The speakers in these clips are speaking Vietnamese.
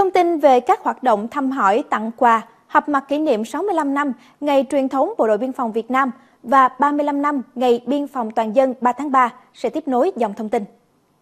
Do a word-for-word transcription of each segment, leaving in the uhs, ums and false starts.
Thông tin về các hoạt động thăm hỏi, tặng quà, họp mặt kỷ niệm sáu mươi lăm năm Ngày truyền thống Bộ đội Biên phòng Việt Nam và ba mươi lăm năm Ngày Biên phòng Toàn dân ba tháng ba sẽ tiếp nối dòng thông tin.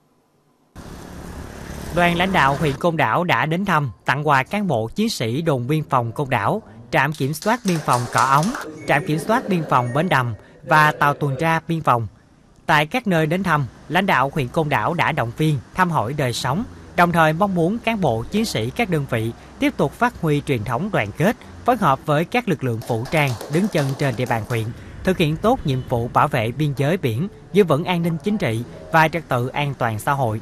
Đoàn lãnh đạo huyện Côn Đảo đã đến thăm, tặng quà cán bộ chiến sĩ đồn biên phòng Côn Đảo, trạm kiểm soát biên phòng Cỏ Ống, trạm kiểm soát biên phòng Bến Đầm và tàu tuần tra biên phòng. Tại các nơi đến thăm, lãnh đạo huyện Côn Đảo đã động viên, thăm hỏi đời sống, đồng thời mong muốn cán bộ chiến sĩ các đơn vị tiếp tục phát huy truyền thống đoàn kết, phối hợp với các lực lượng vũ trang đứng chân trên địa bàn huyện, thực hiện tốt nhiệm vụ bảo vệ biên giới biển, giữ vững an ninh chính trị và trật tự an toàn xã hội.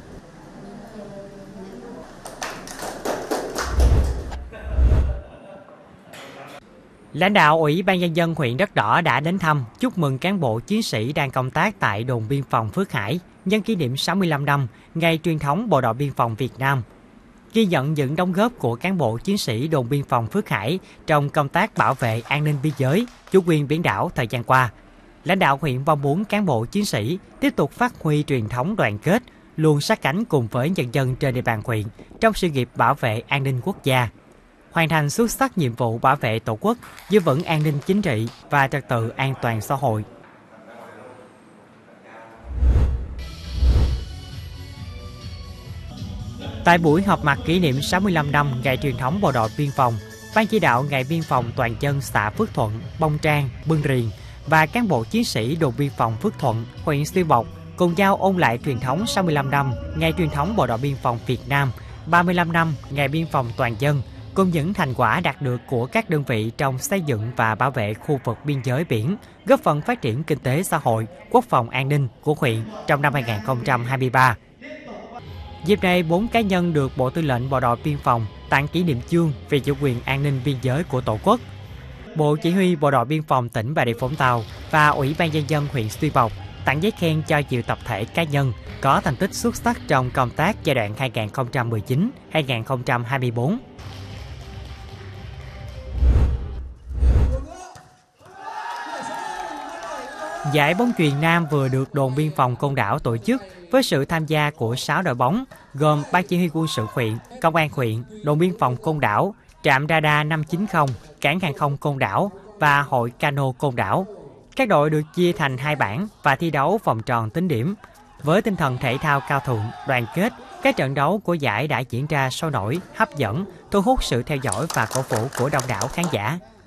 Lãnh đạo Ủy ban Nhân dân huyện Đất Đỏ đã đến thăm, chúc mừng cán bộ chiến sĩ đang công tác tại đồn biên phòng Phước Hải nhân kỷ niệm sáu mươi lăm năm Ngày truyền thống Bộ đội Biên phòng Việt Nam. Ghi nhận những đóng góp của cán bộ chiến sĩ đồn biên phòng Phước Hải trong công tác bảo vệ an ninh biên giới, chủ quyền biển đảo thời gian qua, lãnh đạo huyện mong muốn cán bộ chiến sĩ tiếp tục phát huy truyền thống đoàn kết, luôn sát cánh cùng với nhân dân trên địa bàn huyện trong sự nghiệp bảo vệ an ninh quốc gia, hoàn thành xuất sắc nhiệm vụ bảo vệ Tổ quốc, giữ vững an ninh chính trị và trật tự an toàn xã hội. Tại buổi họp mặt kỷ niệm sáu mươi lăm năm Ngày truyền thống Bộ đội Biên phòng, Ban chỉ đạo Ngày Biên phòng Toàn dân xã Phước Thuận, Bông Trang, Bưng Riềng và cán bộ chiến sĩ đồn biên phòng Phước Thuận, huyện Xuyên Mộc cùng nhau ôn lại truyền thống sáu mươi lăm năm Ngày truyền thống Bộ đội Biên phòng Việt Nam, ba mươi lăm năm Ngày Biên phòng Toàn dân, cùng những thành quả đạt được của các đơn vị trong xây dựng và bảo vệ khu vực biên giới biển, góp phần phát triển kinh tế xã hội, quốc phòng an ninh của huyện trong năm hai nghìn không trăm hai mươi ba. Dịp này, bốn cá nhân được Bộ Tư lệnh Bộ đội Biên phòng tặng kỷ niệm chương về chủ quyền an ninh biên giới của Tổ quốc. Bộ Chỉ huy Bộ đội Biên phòng tỉnh Bà Rịa Vũng Tàu và Ủy ban Nhân dân huyện Xuyên Mộc tặng giấy khen cho nhiều tập thể cá nhân có thành tích xuất sắc trong công tác giai đoạn hai nghìn không trăm mười chín đến hai nghìn không trăm hai mươi tư. Giải bóng chuyền nam vừa được đồn biên phòng Côn Đảo tổ chức với sự tham gia của sáu đội bóng gồm Ban chỉ huy quân sự huyện, Công an huyện, đồn biên phòng Côn Đảo, trạm radar năm chín không, cảng hàng không Côn Đảo và hội cano Côn Đảo. Các đội được chia thành hai bảng và thi đấu vòng tròn tính điểm. Với tinh thần thể thao cao thượng, đoàn kết, các trận đấu của giải đã diễn ra sôi nổi, hấp dẫn, thu hút sự theo dõi và cổ vũ của đông đảo khán giả.